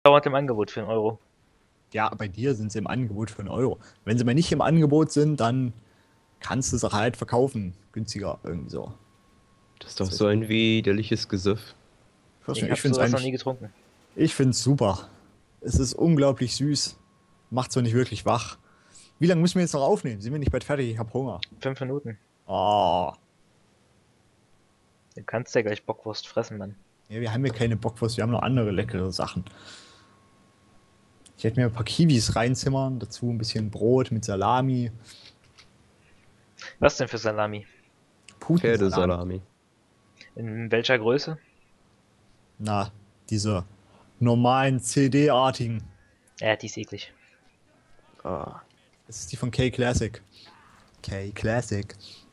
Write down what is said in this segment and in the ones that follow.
dauernd im Angebot für 1 Euro. Ja, bei dir sind sie im Angebot für 1 Euro. Wenn sie mal nicht im Angebot sind, dann kannst du sie halt verkaufen. Günstiger, irgendwie so. Das ist doch Das so ist, ein widerliches Gesöff. ich weiß Ich nicht, ich habe finde es sowas noch nie eigentlich, getrunken. ich finde es super. Es ist unglaublich süß. Macht zwar nicht wirklich wach. Wie lange müssen wir jetzt noch aufnehmen? Sind wir nicht bald fertig? Ich habe Hunger. 5 Minuten. Oh. Du kannst ja gleich Bockwurst fressen, Mann. Ja, wir haben hier keine Bockwurst, wir haben noch andere leckere Sachen. Ich hätte mir ein paar Kiwis reinzimmern, dazu ein bisschen Brot mit Salami. Was denn für Salami? Putensalami. Pferdesalami. In welcher Größe? Na, diese normalen CD-artigen. Ja, die ist eklig. Ah. Das ist die von K-Classic. K-Classic.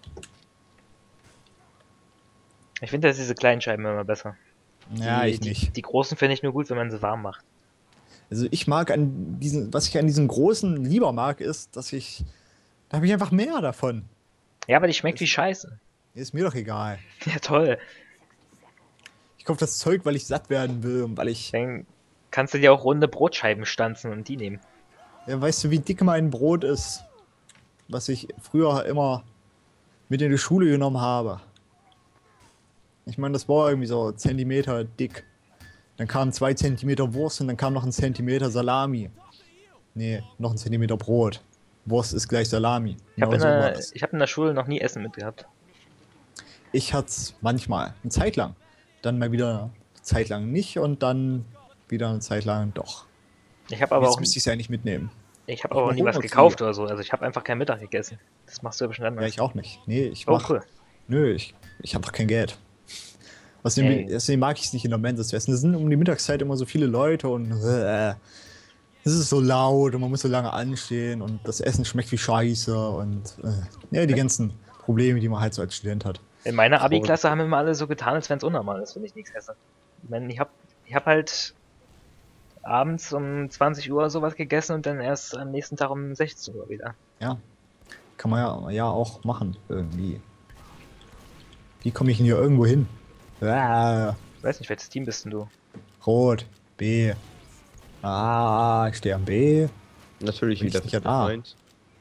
Ich finde diese kleinen Scheiben immer besser. Ja, ich nicht. Die großen finde ich nur gut, wenn man sie warm macht. Also ich mag an diesen, was ich an diesen großen lieber mag, ist, da habe ich einfach mehr davon. Ja, aber die schmeckt wie Scheiße. Ist mir doch egal. Ja, toll. Ich kaufe das Zeug, weil ich satt werden will und weil ich, Dann kannst du dir auch runde Brotscheiben stanzen und die nehmen. ja, weißt du, wie dick mein Brot ist, was ich früher immer mit in die Schule genommen habe. Ich meine, das war irgendwie so Zentimeter dick. Dann kamen 2 Zentimeter Wurst und dann kam noch ein Zentimeter Salami. Nee, noch ein Zentimeter Brot. Wurst ist gleich Salami. Genau so war das. Ich hab in der Schule noch nie Essen mitgehabt. Ich hatte es manchmal, eine Zeit lang. Dann mal wieder eine Zeit lang nicht und dann wieder eine Zeit lang doch. Ich habe aber Jetzt auch, müsste ich es ja nicht mitnehmen. ich hab Ich aber auch mach nie was Hunger gekauft zu. oder so. Also ich habe einfach kein Mittag gegessen. Das machst du ja bestimmt Ja, anders. ich auch nicht. Nee, ich Oh, mach. cool. Nö, ich habe doch kein Geld. Deswegen mag ich es nicht in der Mensa zu essen. Es sind um die Mittagszeit immer so viele Leute und es ist so laut und man muss so lange anstehen und das Essen schmeckt wie Scheiße und ja, die ganzen Probleme, die man halt so als Student hat. In meiner Abi-Klasse haben immer alle so getan, als wenn es unnormal ist, wenn ich nichts esse. Ich meine, ich hab halt abends um 20 Uhr sowas gegessen und dann erst am nächsten Tag um 16 Uhr wieder. Ja, kann man ja auch machen irgendwie. Wie komme ich denn hier irgendwo hin? Ich weiß nicht, welches Team bist denn du? Rot, B. Ich stehe am B. Natürlich Bin ich wieder nicht an A? Freund.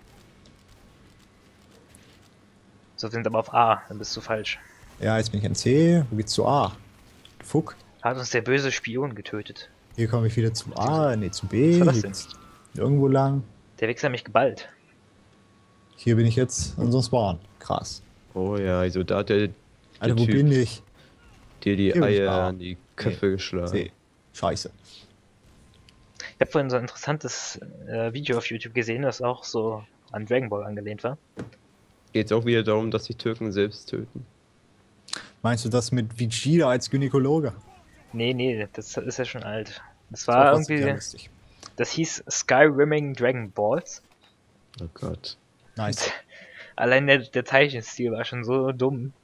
So, wir sind aber auf A, dann bist du falsch. Ja, jetzt bin ich an C. Wo geht's zu A? Fuck. Hat uns der böse Spion getötet. Hier komme ich wieder zu A, nee, zu B. Was war das Hier denn? geht's irgendwo lang. Der Wichser hat mich geballt. Hier bin ich jetzt an so einem Spawn. Krass. Oh ja, also da hat der Alter, wo Typ bin ich? dir die Hier bin ich Eier A. an die Köpfe geschlagen. C. Scheiße. Ich habe vorhin so ein interessantes Video auf YouTube gesehen, das auch so an Dragon Ball angelehnt war. Geht's auch wieder darum, dass die Türken selbst töten? Meinst du das mit Vegeta als Gynäkologe? Nee, das ist ja schon alt. Das Das war trotzdem sehr irgendwie, lustig. das hieß Skyrimming Dragon Balls. Oh Gott. Nice. Allein der Zeichenstil war schon so dumm.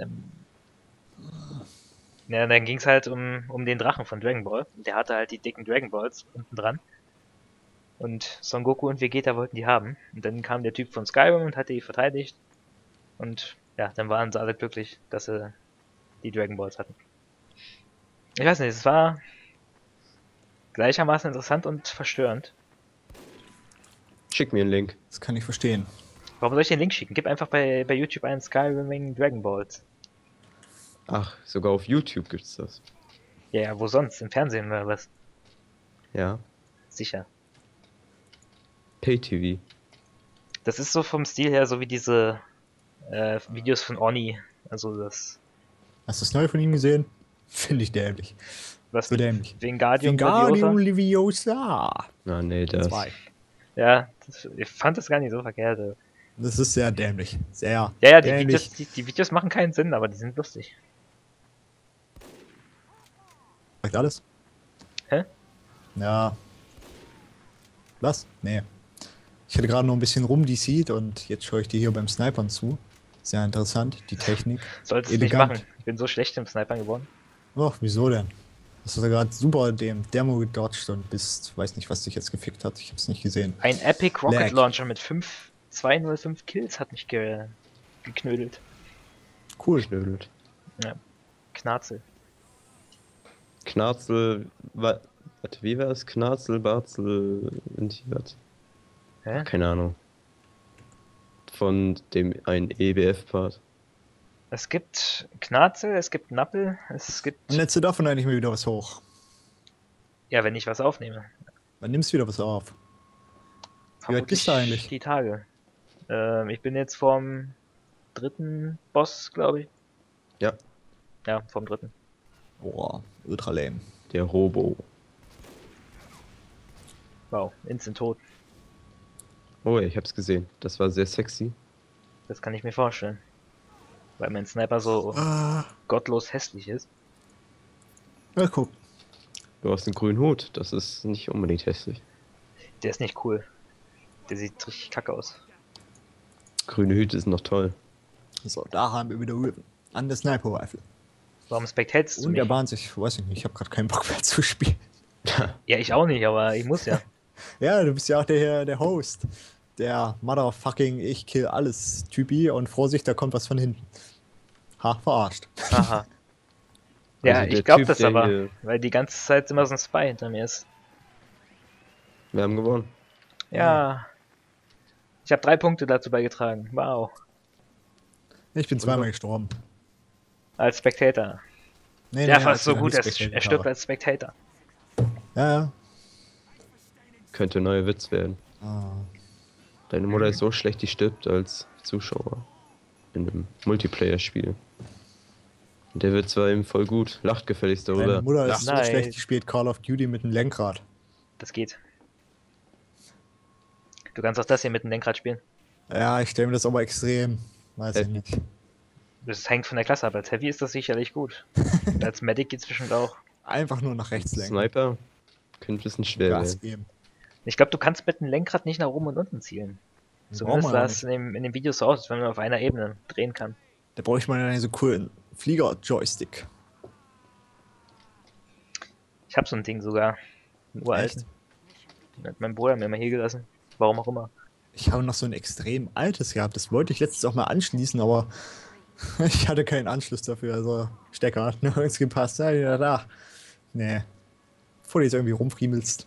Ja, dann ging es halt um den Drachen von Dragon Ball. Der hatte halt die dicken Dragon Balls unten dran. Und Son Goku und Vegeta wollten die haben. Und dann kam der Typ von Skyrim und hat die verteidigt. Und ja, dann waren sie alle glücklich, dass sie die Dragon Balls hatten. Ich weiß nicht, es war gleichermaßen interessant und verstörend. Schick mir einen Link. Das kann ich verstehen. Warum soll ich den Link schicken? Gib einfach bei YouTube einen Skyrimming Dragon Balls. Ach, sogar auf YouTube gibt's das. Ja, wo sonst? Im Fernsehen oder was? Ja. Sicher. Pay-TV. Das ist so vom Stil her so wie diese Videos von Oni. Also das, Hast du das neue von ihm gesehen? Finde ich dämlich. was So dämlich. Wingardium Wingardium Leviosa. Leviosa. Ah, nee, das. 2. Ja, ich fand das gar nicht so verkehrt. Das ist sehr dämlich. Sehr Ja, die dämlich. Videos, die Videos machen keinen Sinn, aber die sind lustig. Sagt alles? Hä? Ja. Was? Nee. Ich hatte gerade noch ein bisschen rumdesied und jetzt schaue ich dir hier beim Snipern zu. Sehr interessant, die Technik. Solltest du nicht Elegant. machen. Ich bin so schlecht im Snipern geworden. Och, wieso denn? Hast du da gerade super dem Demo gedodged und bist, weiß nicht, was dich jetzt gefickt hat. Ich hab's nicht gesehen. Ein Epic Rocket Lag. Launcher mit 205 Kills hat mich geknödelt. Cool. Schnödelt. Knarzel. Knarzel, Warte, wie war es? Knarzel, Barzel, was? Hä? Keine Ahnung. Von dem einen EBF-Part. Es gibt Knarzel, es gibt Nappel, es gibt... Und jetzt davon eigentlich mal wieder was hoch. Ja, wenn ich was aufnehme. Dann nimmst du wieder was auf. Wie weit bist du Vermutlich eigentlich? die Tage. Ich bin jetzt vom dritten Boss, glaube ich. Ja, Ja, vom dritten. Boah, ultra lame. der Robo. Wow, instant tot. Oh, ich hab's gesehen. Das war sehr sexy. Das kann ich mir vorstellen. Weil mein Sniper so gottlos hässlich ist. Ja, guck. Du hast einen grünen Hut. Das ist nicht unbedingt hässlich. Der ist nicht cool. Der sieht richtig kacke aus. Grüne Hüte sind noch toll. So, da haben wir wieder Riven. An der Sniper Rifle. Warum spectatest du Und er mich? bahnt sich, weiß ich nicht, ich habe gerade keinen Bock mehr zu spielen. Ja, ich auch nicht, aber ich muss ja. Ja, du bist ja auch der Host. Der Motherfucking Ich kill alles Typi und Vorsicht, da kommt was von hinten. Ha, verarscht. Haha. Ja, Also der ich glaube Typ, das der aber, hier- weil die ganze Zeit immer so ein Spy hinter mir ist. Wir haben gewonnen. Ja. Ich habe 3 Punkte dazu beigetragen. Wow. Ich bin zweimal gestorben. Als Spectator. Nee, Der nee, fast so als gut, ich er stirbt als Spectator. Ja, ja. Könnte ein neuer Witz werden. Ah. Deine Mutter ist so schlecht, die stirbt als Zuschauer. In einem Multiplayer-Spiel. Und der Witz war eben voll gut. Lacht gefälligst Deine darüber. Mutter ist so Nein. schlecht, die spielt Call of Duty mit einem Lenkrad. Das geht. Du kannst auch das hier mit dem Lenkrad spielen. Ja, ich stelle mir das aber extrem. Weiß ich nicht. Das hängt von der Klasse ab. Als Heavy ist das sicherlich gut. Und als Medic geht's bestimmt auch. Einfach nur nach rechts lenken. Sniper könnte ein bisschen schwer Gas werden. geben. Ich glaube, du kannst mit dem Lenkrad nicht nach oben und unten zielen. Zumindest Braucht man sah ja es in dem Video so aus, als wenn man auf einer Ebene drehen kann. Da brauche ich mal einen so coolen Flieger-Joystick. Ich habe so ein Ding sogar. Einen uralten. Den hat mein Bruder mir mal hier gelassen. Warum auch immer. Ich habe noch so ein extrem altes gehabt. Das wollte ich letztens auch mal anschließen, aber ich hatte keinen Anschluss dafür. Also Stecker hat nirgends gepasst. Ja, ja, da. Nee. Bevor du jetzt irgendwie rumfriemelst.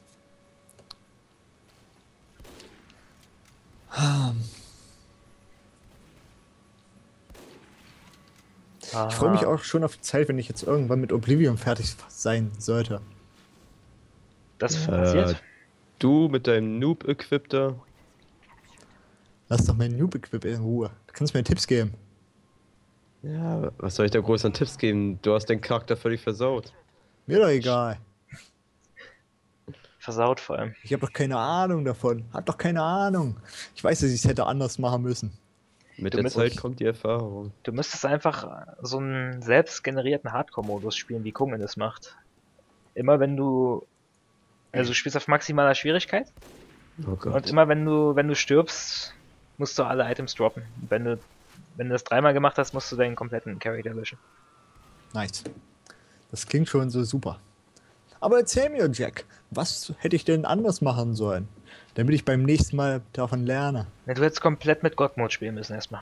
Ich freue mich auch schon auf die Zeit, wenn ich jetzt irgendwann mit Oblivion fertig sein sollte. Das ist passiert. Du mit deinem Noob-Equip da. Lass doch mein Noob-Equip in Ruhe. Du kannst mir Tipps geben. Ja, was soll ich da groß an Tipps geben? Du hast den Charakter völlig versaut. Mir doch egal. Versaut vor allem. Ich habe doch keine Ahnung davon. Hab doch keine Ahnung. Ich weiß, dass ich es hätte anders machen müssen. Mit Du der musst- Zeit kommt die Erfahrung. Du müsstest einfach so einen selbst generierten Hardcore-Modus spielen, wie Kungen das macht. Immer wenn du. Also du spielst auf maximaler Schwierigkeit Oh und Gott. immer wenn du stirbst, musst du alle Items droppen. Und wenn du das 3-mal gemacht hast, musst du deinen kompletten Charakter löschen. Nice. Das klingt schon so super. Aber erzähl mir, Jack, was hätte ich denn anders machen sollen, damit ich beim nächsten Mal davon lerne? Ne, du hättest komplett mit God-Mode spielen müssen erstmal.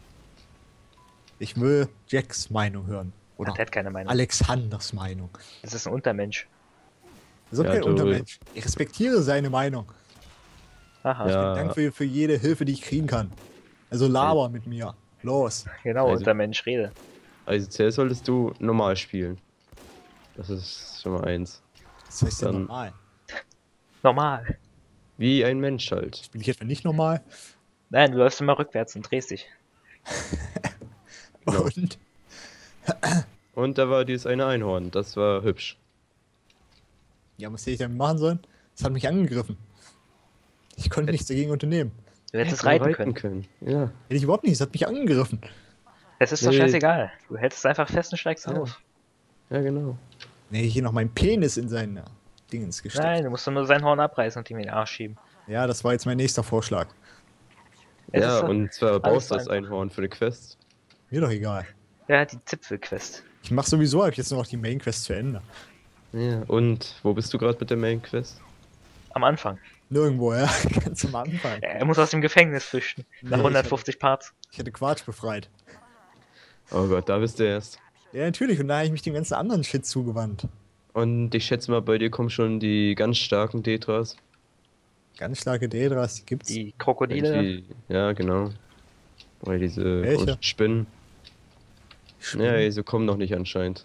Ich will Jacks Meinung hören. Oder Der hat keine Meinung. Alexanders Meinung. Das ist ein Untermensch. Das ist auch Ja, kein du- Untermensch. Ich respektiere seine Meinung. Aha, Ja. Danke für jede Hilfe, die ich kriegen kann. Also laber mit mir. Los. genau, Also- Untermensch, rede. Also zuerst solltest du normal spielen. Das ist schon mal eins. Das heißt ja Dann- normal. Normal. Wie ein Mensch halt. Bin ich etwa nicht normal? Nein, du läufst immer rückwärts und drehst dich. Genau. Und? Und da war dieses eine Einhorn. Das war hübsch. Ja, was hätte ich damit machen sollen? Es hat mich angegriffen. Ich konnte nichts dagegen unternehmen. Du hättest Hätte reiten können. Ja. Hätte ich überhaupt nicht, es hat mich angegriffen. Es ist doch Nee. scheißegal. Du hältst einfach fest und steigst Ja. auf. Ja, genau. Nee, hier noch meinen Penis in seinen Dingens gesteckt. Nein, du musst doch nur sein Horn abreißen und ihm in den Arsch schieben. Ja, das war jetzt mein nächster Vorschlag. Es Ja, ist doch- und zwar alles baust du das einfach. Einhorn für eine Quest. Mir doch egal. Ja, die Zipfelquest. Ich mach sowieso ab jetzt nur noch die Main Quest zu Ende. Ja. Und wo bist du gerade mit der Main Quest? Am Anfang. Nirgendwo, ja. Ganz am Anfang. Er muss aus dem Gefängnis flüchten. Nach Nee, 150 Parts. Ich hätte Quatsch befreit. Oh Gott, da bist du erst. Ja, natürlich. Und da habe ich mich dem ganzen anderen Shit zugewandt. Und ich schätze mal, bei dir kommen schon die ganz starken Detras. Ganz starke Dedras, die gibt's. Die Krokodile. Irgendwie, ja, genau. Weil diese Welche? komischen Spinnen. Spinnen. Ja, so kommen noch nicht anscheinend.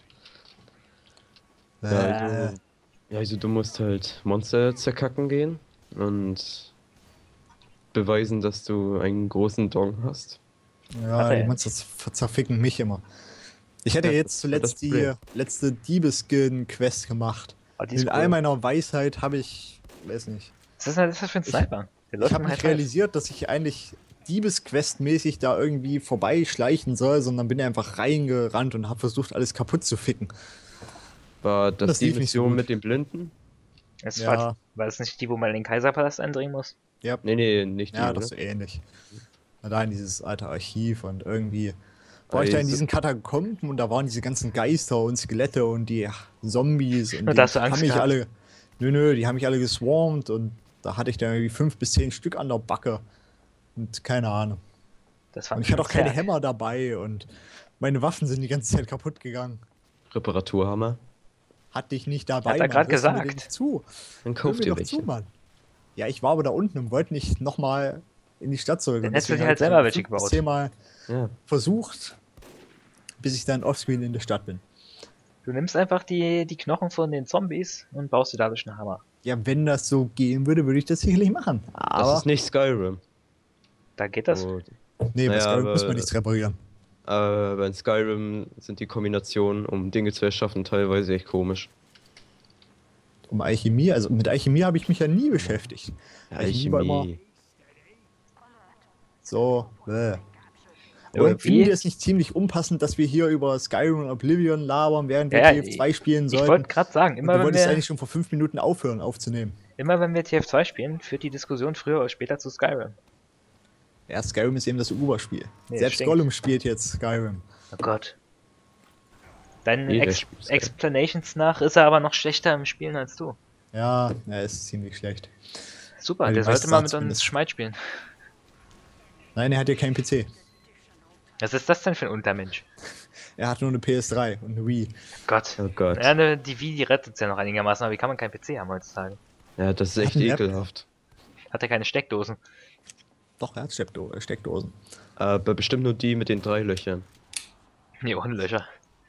Also du musst halt Monster zerkacken gehen und beweisen, dass du einen großen Dong hast. Ja, Hat er die ja Monster zerficken mich immer. Ich hätte Ja, jetzt das ist zuletzt das die Problem. letzte Diebesgilden-Quest gemacht. Oh, die ist Mit all cool. meiner Weisheit habe ich, weiß nicht, Was ist denn das für ein Sniper? Der ich läuft habe im nicht High Five. realisiert, dass ich eigentlich Diebesquest-mäßig da irgendwie vorbeischleichen soll, sondern bin einfach reingerannt und habe versucht, alles kaputt zu ficken. War das Das die lief nicht so Mission gut. mit den Blinden? Es Ja. war das nicht die, wo man in den Kaiserpalast eindringen muss? Ja, Nee, nicht die, ja, oder? doch so ähnlich. Da in dieses alte Archiv und irgendwie war ich da in Also, diesen Katakomben und da waren diese ganzen Geister und Skelette und die Zombies und Und die da hast du haben Angst mich gehabt? alle. Nö, die haben mich alle geswarmt und da hatte ich dann irgendwie 5 bis 10 Stück an der Backe. Und keine Ahnung. Das war Und ich hatte auch keine Zwerg. Hämmer dabei und meine Waffen sind die ganze Zeit kaputt gegangen. Reparaturhammer. Hatte ich nicht Hat dabei, er Mann. grad Hörst du mir gesagt. denn nicht zu? Dann Hör kauf mir dir doch zu, welche. Mann. Ja, ich war aber da unten und wollte nicht nochmal in die Stadt zurück. Dann Und hättest du deswegen dir habe halt ich selber dann welche 5 bis gebaut. 10 Mal Ja. versucht, bis ich dann offscreen in der Stadt bin. Du nimmst einfach die Knochen von den Zombies und baust dir dadurch einen Hammer. Ja, wenn das so gehen würde, würde ich das sicherlich machen. Das Aber ist nicht Skyrim. Da geht das. Oh, nee, bei naja, Skyrim muss man aber, nichts reparieren. aber in Skyrim sind die Kombinationen, um Dinge zu erschaffen, teilweise echt komisch. Um Alchemie, also mit Alchemie habe ich mich ja nie beschäftigt. Ja, Alchemie war immer Alchemie. so. Aber Und findet wie? ihr es nicht ziemlich unpassend, dass wir hier über Skyrim und Oblivion labern, während wir Ja, TF2 spielen ich sollten? wollte gerade sagen, Und du wolltest eigentlich schon vor 5 Minuten aufhören aufzunehmen. immer wenn wir TF2 spielen, führt die Diskussion früher oder später zu Skyrim. Ja, Skyrim ist eben das Uber-Spiel. Nee, Selbst stinkt. Gollum spielt jetzt Skyrim. Oh Gott. Deinen Jeder spielt Skyrim. Explanations nach ist er aber noch schlechter im Spielen als du. Ja, er ist ziemlich schlecht. Super, Weil der die sollte meisten mal mit Satz uns findest. Schmied spielen. Nein, er hat ja keinen PC. Was ist das denn für ein Untermensch? Er hat nur eine PS3 und eine Wii. Gott. Oh Gott. Ja, ne, die Wii, die rettet ja noch einigermaßen, aber wie kann man keinen PC haben heutzutage? Ja, das ist echt Hat einen Laptop. ekelhaft. Hat er keine Steckdosen? Doch, er hat Steckdosen. Aber bestimmt nur die mit den 3 Löchern. Nee, ohne Löcher.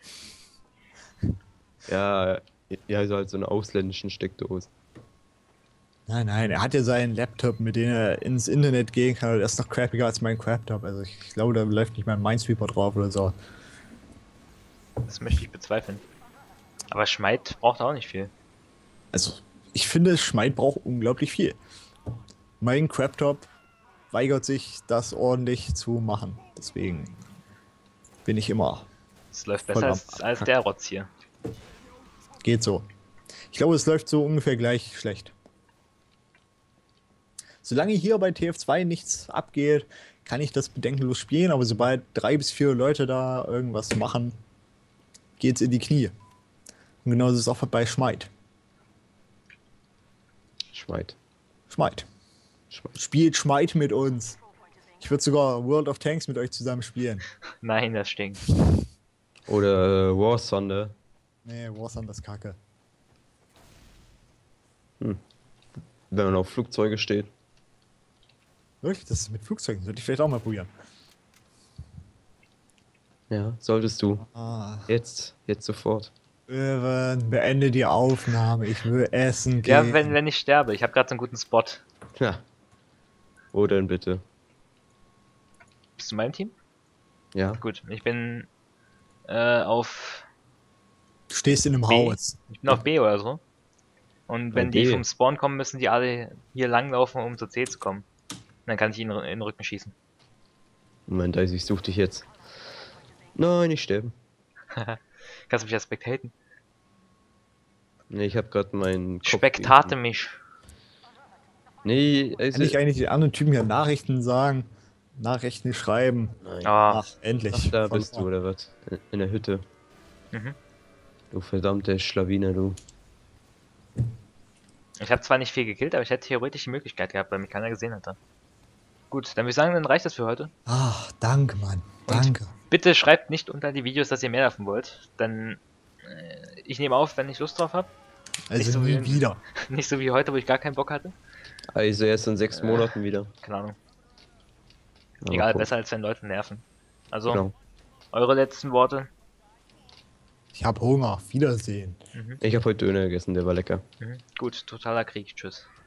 Ja, also halt so eine ausländischen Steckdose. Nein, er hat ja seinen Laptop, mit dem er ins Internet gehen kann. Der ist noch crappiger als mein Craptop. Also ich glaube, da läuft nicht mal ein Minesweeper drauf oder so. Das möchte ich bezweifeln. Aber Schmied braucht auch nicht viel. Also, ich finde, Schmied braucht unglaublich viel. Mein Craptop weigert sich, das ordentlich zu machen. Deswegen bin ich immer. Es läuft Voll besser am als der Rotz hier. Geht so. Ich glaube, es läuft so ungefähr gleich schlecht. Solange hier bei TF2 nichts abgeht, kann ich das bedenkenlos spielen, aber sobald 3 bis 4 Leute da irgendwas machen, geht's in die Knie. Und genauso ist es auch bei Schmied. Schweid. Schmied. Schweid. Spielt Schmied mit uns. Ich würde sogar World of Tanks mit euch zusammen spielen. Nein, das stinkt. Oder War Thunder. Nee, Warzone das Kacke. Wenn man auf Flugzeuge steht. Wirklich? Das ist mit Flugzeugen. Sollte ich vielleicht auch mal probieren. Ja, solltest du. Ah. Jetzt sofort. Irwin, beende die Aufnahme. Ich will essen gehen. Ja, wenn ich sterbe. Ich habe gerade so einen guten Spot. Ja. Wo denn bitte? Bist du in meinem Team? Ja. Gut, ich bin auf Du stehst in einem B. Haus. Ich bin auf B oder so. Und wenn die B. vom Spawn kommen, müssen die alle hier langlaufen, um zu C zu kommen. Und dann kann ich ihnen in den Rücken schießen. Moment, also ich such dich jetzt. Nein, ich sterbe. Kannst du mich als spectaten? Nee, ich hab grad meinen Kopf Spektate mich. Nee, also. Kann ich eigentlich den anderen Typen hier Nachrichten sagen? Nachrichten schreiben? Nein. Ah, Ach, endlich. Ach, da Von- bist du, oder was? In der Hütte. mhm. Du verdammte Schlawiner, du. Ich habe zwar nicht viel gekillt, aber ich hätte theoretisch die Möglichkeit gehabt, weil mich keiner gesehen hatte. Gut, dann würde ich sagen, dann reicht das für heute. Ach, danke, Mann. Danke. Bitte schreibt nicht unter die Videos, dass ihr mehr davon wollt, dann Ich nehme auf, wenn ich Lust drauf habe. Also so nie wie- wieder. Nicht so wie heute, wo ich gar keinen Bock hatte. Also erst in 6 Monaten wieder. Keine Ahnung. Aber Egal, guck. besser als wenn Leute nerven. Also, Genau. eure letzten Worte. Ich hab Hunger. Wiedersehen. Ich habe heute Döner gegessen, der war lecker. Gut, totaler Krieg. Tschüss.